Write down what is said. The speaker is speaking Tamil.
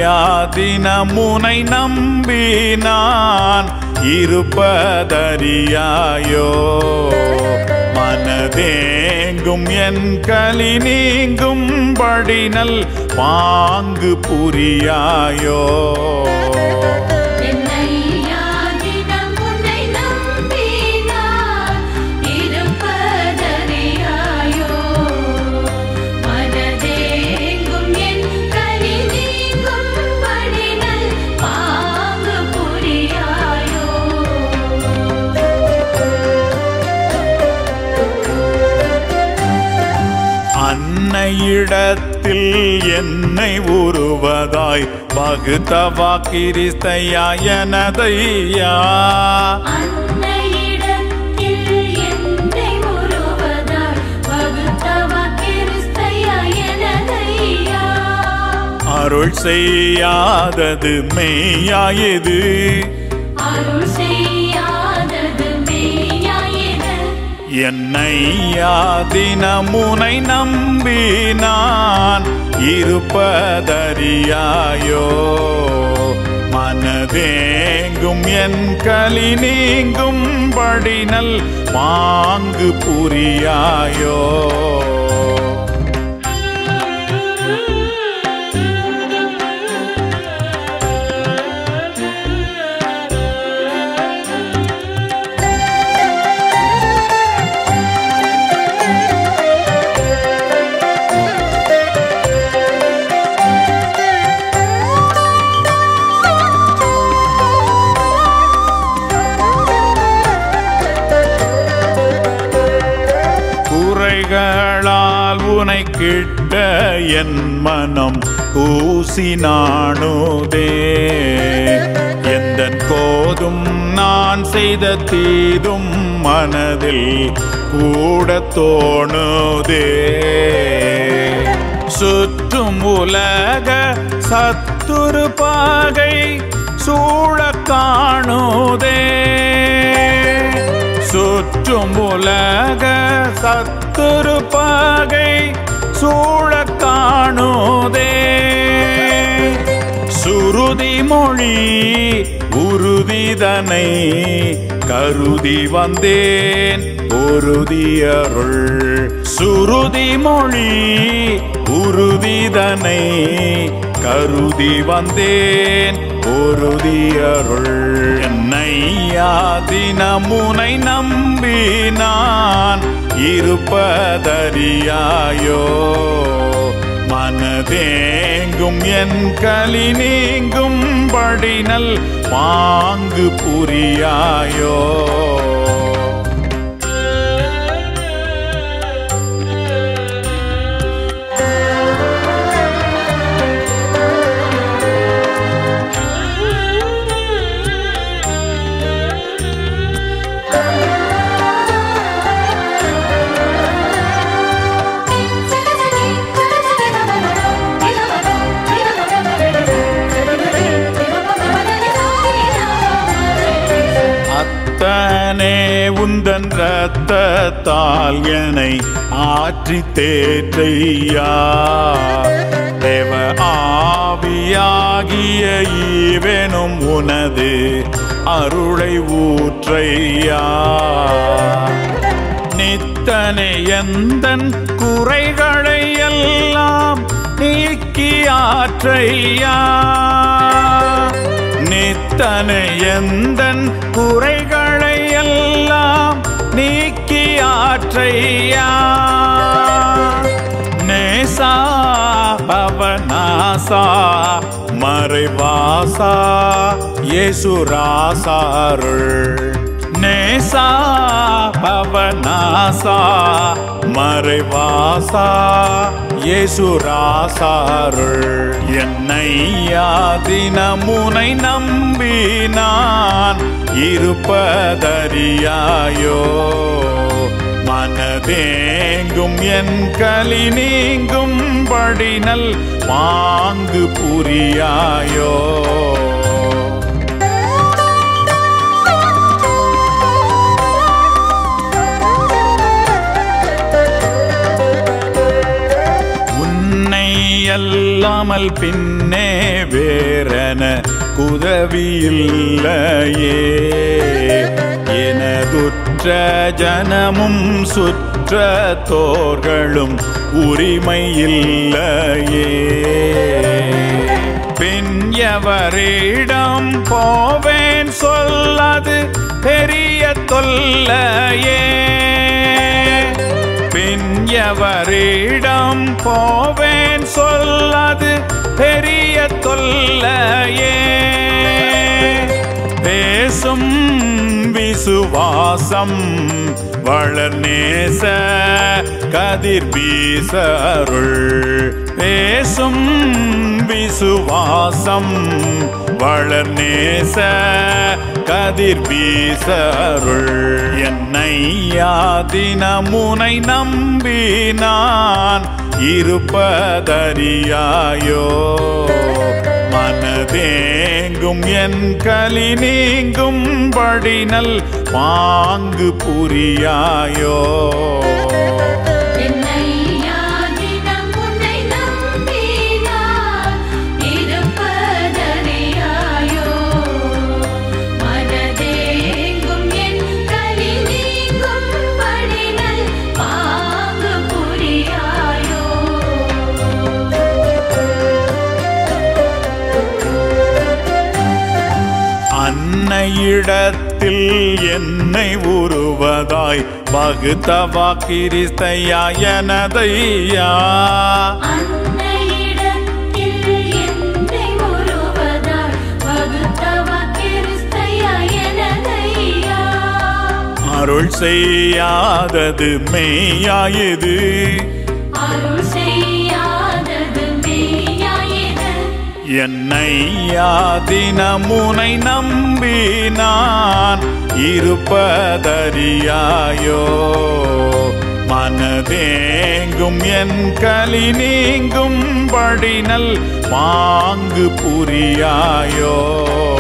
தினமுனை நம்பி நான் இருப்பதறியாயோ மனதேங்கும் என் களி நீங்கும் படினல் பாங்கு புரியாயோ இடத்தில் என்னை உருவதாய் பகுத்தவா கிறிஸ்தையா எனதையா அருள் செய்யாதது மெய்யாயது என்னை தினமுனை நம்பி நான் இருப்பதறியாயோ மனதேங்கும் என் களி நீங்கும் படினல் பாங்கு புரியாயோ உனை கிட்ட என் மனம் கூசி நாணுதே எந்தன் கோதும் நான் செய்த தீதும் மனதில் கூட தோணுதே சுற்றும் உலக சத்துரு பாகை சூழ காணுதே சுற்றும் உலக சத்துரு பாகை சூழ காணுதே சுருதி மொழி உறுதிதனை கருதி வந்தேன் உறுதியருள் சுருதி மொழி உறுதிதனை கருதி வந்தேன் உறுதியருள் என்னை தினமுனை நம்பி நான் இருப்பதறியாயோ மனதேங்கும் என் களி நீங்கும் படினல் பாங்கு புரியாயோ உந்தன் இரத்தத்தால் என்னை ஆற்றி தேற்றையா தேவ ஆவியாகிய ஈவெனும் உனது அருளை ஊற்றையா நித்தனை எந்தன் குறைகளை எல்லாம் நீக்கி ஆற்றையா நித்தனை எந்தன் குறைகளை எல்லாம் நீக்கி ஆற்றையா நேசா பவனாசா மறைவாசா இயேசுராசாருள் நேசா பவனாசா மறைவாசா இயேசுராசாருள் என்னை தினமுனை நம்பி நான் இருப்பதறியாயோ மனதேங்கும் என் களி நீங்கும் படினல் பாங்கு புரியாயோ எல்லாம் அல்லாமல் பின்னே வேறென உதவியில்லையே. எனதுற்ற ஜனமும் சுற்றத்தோர்களும் உரிமையில்லையே. பின் எவரிடம் போவேன் சொல்லது பெரிய தொல்லையே. பின் எவரிடம் போவேன் சொல்லது பெரிய தொல்லையே. பேசும் விசுவாசம் வளர்நேச கதிர் வீசருள். பேசும் விசுவாசம் வளர்நேச கதிர் வீசருள். என்னை தினமுனை நம்பி நான் இருப்பதறியாயோ. மனதேங்கும் என் களி நீங்கும் படினல் பாங்கு புரியாயோ. அன்னையிடத்தில் என்னை உருவதாய் பகுத்தவா கிறிஸ்தையா எனதையா. அருள் செய்யாதது மெய்யாயது. என்னை தினமுனை நம்பி நான் இருப்பதறியாயோ. மனதேங்கும் என் களி நீங்கும் படினல் பாங்கு புரியாயோ.